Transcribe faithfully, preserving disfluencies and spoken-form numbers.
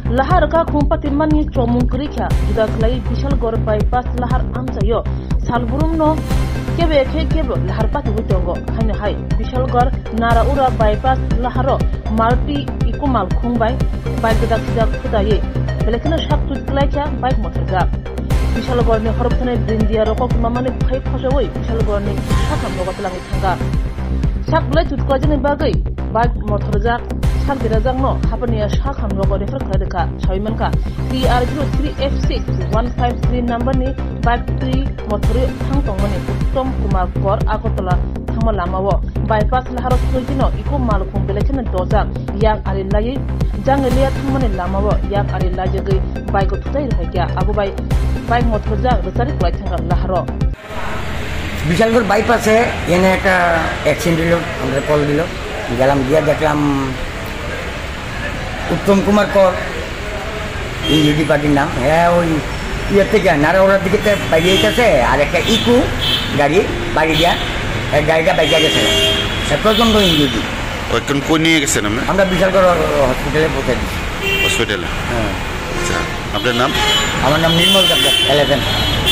lahar ka khumpa timani chomung krikha juda klai Bishalgor bypass lahar amsayo salburum no kebe ke kebe lahar pati butongo khane hai Bishalgor Naraura bypass laharo marti ikumal khungbai bike dak dak khudaye belekna shak tut klaikha bike motorga Bishalgor ne horbthane brindia rokok mamane khai khosawoi Bishalgor ne shakam logatlangi thanga sak blai tut klajene bagai bike motorga sak dirajang no hapania shakam logo refer kladeka shaimanka P R zero three F six one five three number ni bike three motor thang tongmani Uttom Kumar Kor Agotola thangma lamawo bypass laharo sojino iku malkhum belekna doza yang arilai jangelia thangmani lamawo yang arilai jagai bike tutai rahya abu bai bike motor ja rosari klai thanga laharo Bishalgor bypass है ये ने एक accident दिलो हमरे call दिलो गलम दिया देखलाम उत्तम Kumar Kaur UD পার্টির নাম হ্যাঁ ওই ইয়ের থেকে নারাওড়ার দিকে বাইরে গেছে আর একটা ইকু গাড়ি বাড়ি দিয়া এক গাড়িটা বাইকে গেছে প্রচন্ড ইঞ্জুরি ওইখান কোন নিয়ে গেছেন আমরা আমরা বিশালগড় হসপিটালে পৌঁছে দিচ্ছি হসপিটালে হ্যাঁ আচ্ছা আপনার নাম আমার নাম নির্মল কাপ্তান এলেভেন